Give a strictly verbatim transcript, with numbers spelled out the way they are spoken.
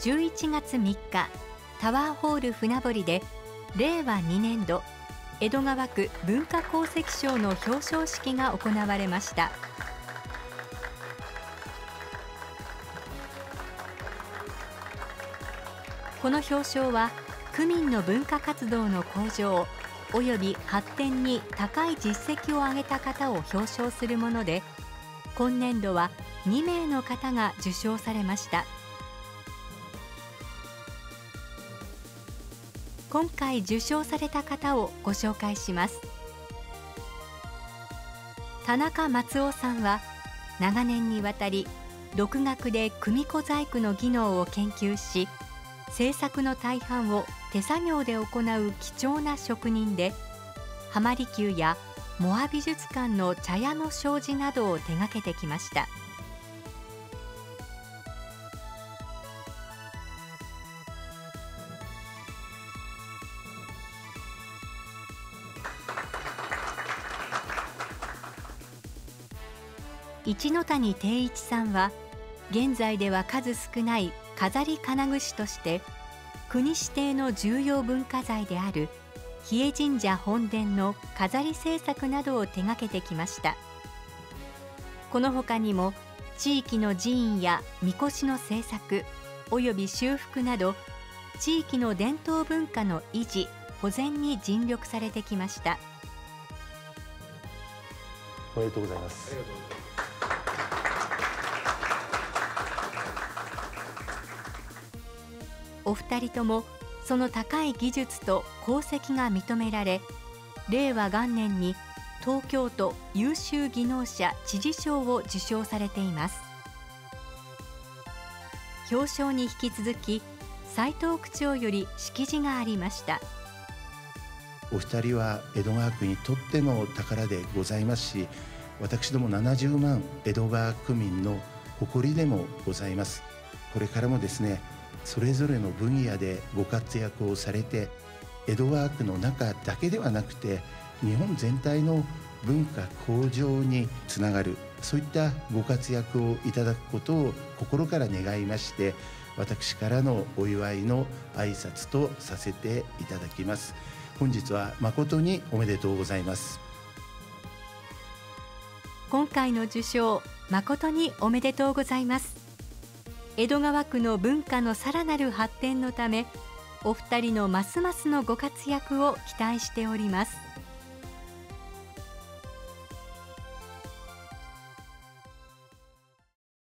じゅういちがつみっか、タワーホール船堀でれいわにねんど江戸川区文化功績賞の表彰式が行われました。この表彰は区民の文化活動の向上および発展に高い実績を上げた方を表彰するもので、今年度はにめいの方が受賞されました。今回受賞された方をご紹介します。田中松夫さんは長年にわたり独学で組子細工の技能を研究し、制作の大半を手作業で行う貴重な職人で、浜離宮やモア美術館の茶屋の障子などを手掛けてきました。一ノ谷定一さんは現在では数少ない飾り金具師として国指定の重要文化財である日枝神社本殿の飾り制作などを手掛けてきました。この他にも地域の寺院や神輿の制作および修復など地域の伝統文化の維持保全に尽力されてきました。 おめでとうございます。 お二人ともその高い技術と功績が認められ、れいわ元年に東京都優秀技能者知事賞を受賞されています。表彰に引き続き斉藤区長より式辞がありました。 お二人は江戸川区にとっての宝でございますし、私どもななじゅうまん江戸川区民の誇りでもございます。これからもですね、それぞれの分野でご活躍をされて、江戸川区の中だけではなくて日本全体の文化向上につながる、そういったご活躍をいただくことを心から願いまして、私からのお祝いの挨拶とさせていただきます。本日は誠におめでとうございます。 今回の受賞誠におめでとうございます。江戸川区の文化のさらなる発展のため、お二人のますますのご活躍を期待しております。